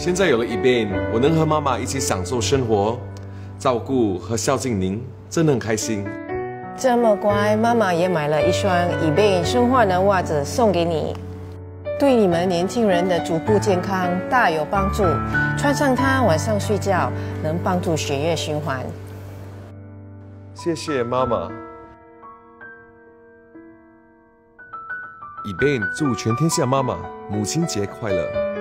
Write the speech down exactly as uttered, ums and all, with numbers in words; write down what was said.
现在有了 eBay， 我能和妈妈一起享受生活，照顾和孝敬您，真的很开心。 这么乖，妈妈也买了一双 eBay 生化的袜子送给你，对你们年轻人的足部健康大有帮助。穿上它，晚上睡觉能帮助血液循环。 谢谢妈妈。eBay 祝全天下妈妈母亲节快乐！